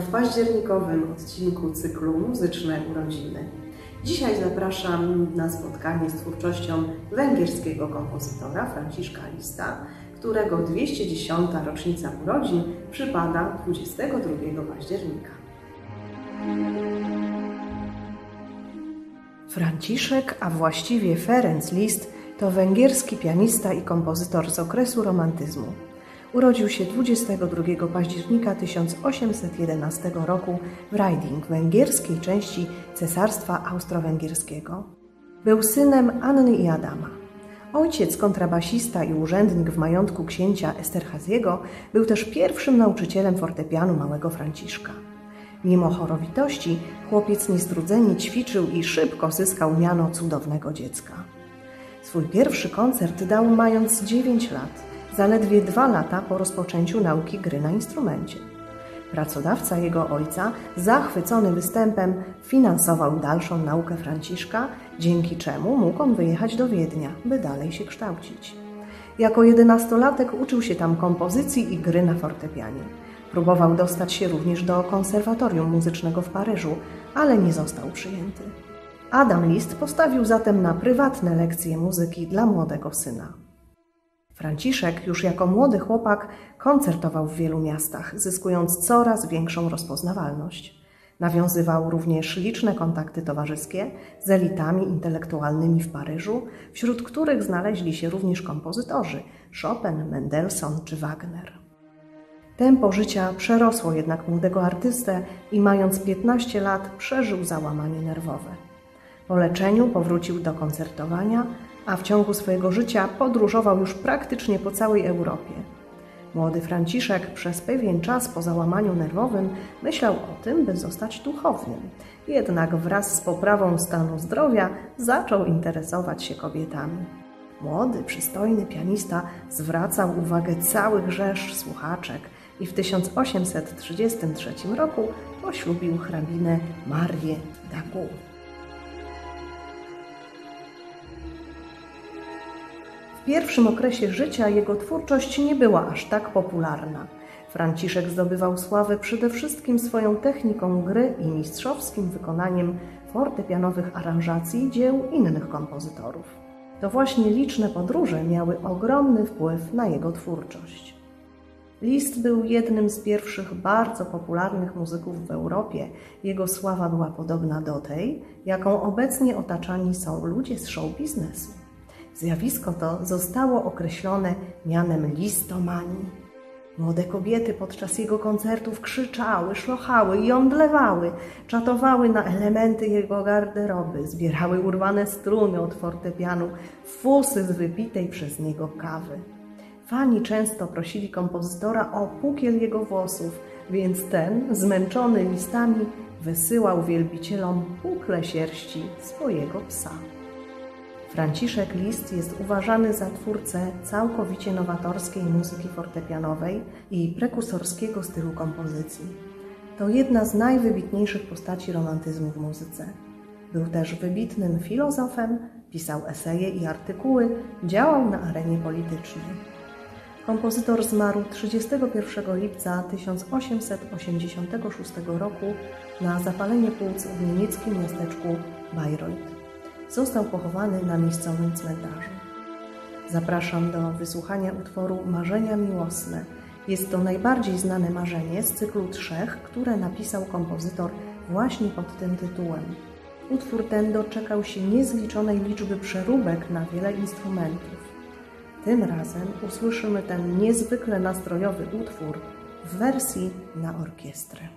w październikowym odcinku cyklu Muzyczne Urodziny. Dzisiaj zapraszam na spotkanie z twórczością węgierskiego kompozytora Franciszka Liszta, którego 210. rocznica urodzin przypada 22 października. Franciszek, a właściwie Ferenc Liszt, to węgierski pianista i kompozytor z okresu romantyzmu. Urodził się 22 października 1811 roku w Reading, węgierskiej części Cesarstwa Austro-Węgierskiego. Był synem Anny i Adama. Ojciec, kontrabasista i urzędnik w majątku księcia Esterhazyego, był też pierwszym nauczycielem fortepianu małego Franciszka. Mimo chorowitości chłopiec niestrudzenie ćwiczył i szybko zyskał miano cudownego dziecka. Swój pierwszy koncert dał mając 9 lat, zaledwie 2 lata po rozpoczęciu nauki gry na instrumencie. Pracodawca jego ojca, zachwycony występem, finansował dalszą naukę Franciszka, dzięki czemu mógł on wyjechać do Wiednia, by dalej się kształcić. Jako 11-latek uczył się tam kompozycji i gry na fortepianie. Próbował dostać się również do konserwatorium muzycznego w Paryżu, ale nie został przyjęty. Adam Liszt postawił zatem na prywatne lekcje muzyki dla młodego syna. Franciszek już jako młody chłopak koncertował w wielu miastach, zyskując coraz większą rozpoznawalność. Nawiązywał również liczne kontakty towarzyskie z elitami intelektualnymi w Paryżu, wśród których znaleźli się również kompozytorzy Chopin, Mendelssohn czy Wagner. Tempo życia przerosło jednak młodego artystę i mając 15 lat przeżył załamanie nerwowe. Po leczeniu powrócił do koncertowania, a w ciągu swojego życia podróżował już praktycznie po całej Europie. Młody Franciszek przez pewien czas po załamaniu nerwowym myślał o tym, by zostać duchownym. Jednak wraz z poprawą stanu zdrowia zaczął interesować się kobietami. Młody, przystojny pianista zwracał uwagę całych rzesz słuchaczek i w 1833 roku poślubił hrabinę Marię d'Agoult. W pierwszym okresie życia jego twórczość nie była aż tak popularna. Franciszek zdobywał sławę przede wszystkim swoją techniką gry i mistrzowskim wykonaniem fortepianowych aranżacji dzieł innych kompozytorów. To właśnie liczne podróże miały ogromny wpływ na jego twórczość. Liszt był jednym z pierwszych bardzo popularnych muzyków w Europie. Jego sława była podobna do tej, jaką obecnie otaczani są ludzie z show biznesu. Zjawisko to zostało określone mianem listomanii. Młode kobiety podczas jego koncertów krzyczały, szlochały i omdlewały, czatowały na elementy jego garderoby, zbierały urwane struny od fortepianu, fusy z wypitej przez niego kawy. Fani często prosili kompozytora o pukiel jego włosów, więc ten, zmęczony listami, wysyłał wielbicielom pukle sierści swojego psa. Franciszek Liszt jest uważany za twórcę całkowicie nowatorskiej muzyki fortepianowej i prekursorskiego stylu kompozycji. To jedna z najwybitniejszych postaci romantyzmu w muzyce. Był też wybitnym filozofem, pisał eseje i artykuły, działał na arenie politycznej. Kompozytor zmarł 31 lipca 1886 roku na zapalenie płuc w niemieckim miasteczku Bayreuth. Został pochowany na miejscowym cmentarzu. Zapraszam do wysłuchania utworu Marzenia miłosne. Jest to najbardziej znane marzenie z cyklu 3, które napisał kompozytor właśnie pod tym tytułem. Utwór ten doczekał się niezliczonej liczby przeróbek na wiele instrumentów. Tym razem usłyszymy ten niezwykle nastrojowy utwór w wersji na orkiestrę.